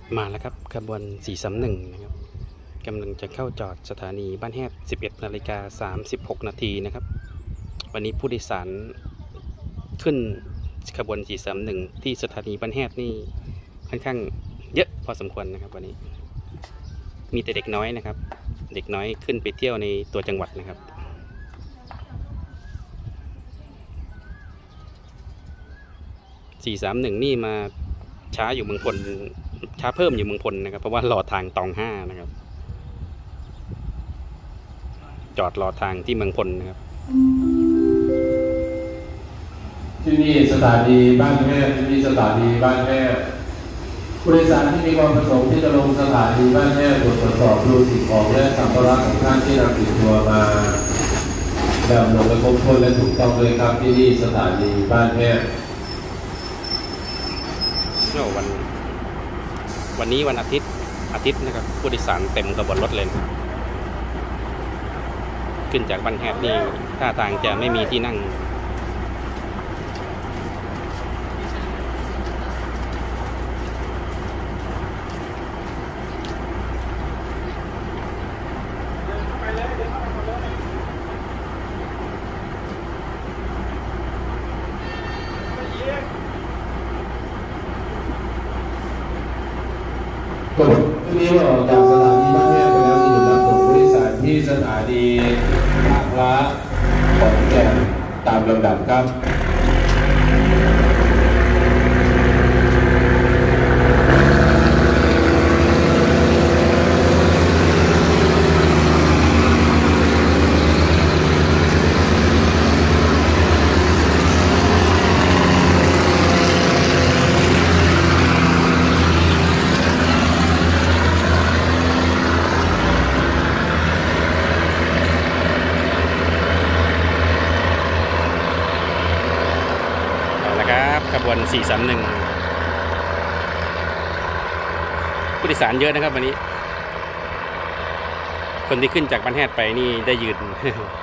มาแล้วครับขบวน431นะครับกำลังจะเข้าจอดสถานีบ้านแฮด 11:36 นาทีนะครับวันนี้ผู้โดยสารขึ้นขบวน431ที่สถานีบ้านแฮดนี่ค่อนข้างเยอะพอสมควรนะครับวันนี้มีแต่เด็กน้อยนะครับเด็กน้อยขึ้นไปเที่ยวในตัวจังหวัดนะครับ431นี่มาช้าอยู่เมืองพลช้าเพิ่มอยู่เมืองพลนะครับเพราะว่ารอทางตอง5นะครับจอดรอทางที่เมืองพลนะครับที่นี่สถานีบ้านแม่ที่นี่สถานีบ้านแม่ผู้โดยสารที่มีความประสงค์ที่จะลงสถานีบ้านแม่ตรวจสอบดูสิ่งของและสัมภาระของท่านที่นำติดตัวมาแบบลงไปครบถ้วนและถูกต้องเลยครับที่นี่สถานีบ้านแม่วันนี้วันอาทิตย์นะครับผู้โดยสารเต็มขบวนรถเลยนะขึ้นจากบ้านแฮดนี่ท่าทางจะไม่มีที่นั่งทีนี้เราออกจากสถานีบ้านแม่ไปแล้วมีจุดรับส่งผู้โดยสารที่สถานีบางพระขอนแก่นตามลำดับครับขบวน431ผู้โดยสารเยอะนะครับวันนี้คนที่ขึ้นจากบ้านแฮดไปนี่ได้ยืน